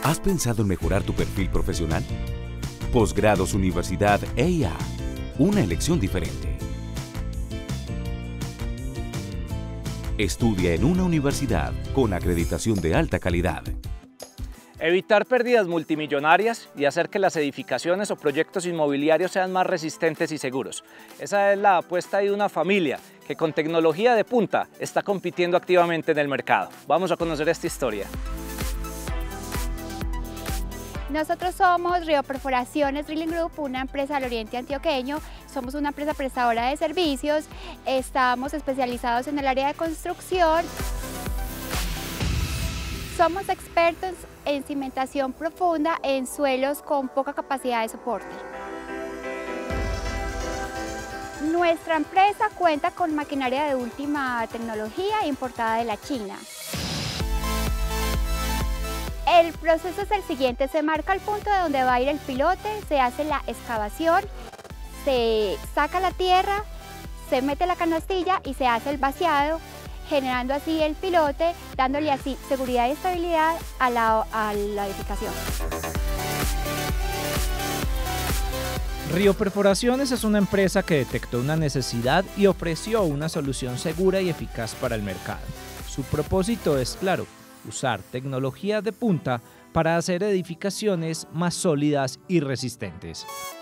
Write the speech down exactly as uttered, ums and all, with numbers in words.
¿Has pensado en mejorar tu perfil profesional? Posgrados Universidad E I A, una elección diferente. Estudia en una universidad con acreditación de alta calidad. Evitar pérdidas multimillonarias y hacer que las edificaciones o proyectos inmobiliarios sean más resistentes y seguros. Esa es la apuesta de una familia que con tecnología de punta está compitiendo activamente en el mercado. Vamos a conocer esta historia. Nosotros somos Río Perforaciones Drilling Group, una empresa del oriente antioqueño. Somos una empresa prestadora de servicios, estamos especializados en el área de construcción. Somos expertos en cimentación profunda en suelos con poca capacidad de soporte. Nuestra empresa cuenta con maquinaria de última tecnología importada de la China. El proceso es el siguiente: se marca el punto de donde va a ir el pilote, se hace la excavación, se saca la tierra, se mete la canastilla y se hace el vaciado, generando así el pilote, dándole así seguridad y estabilidad a la, a la edificación. Río Perforaciones es una empresa que detectó una necesidad y ofreció una solución segura y eficaz para el mercado. Su propósito es claro: usar tecnología de punta para hacer edificaciones más sólidas y resistentes.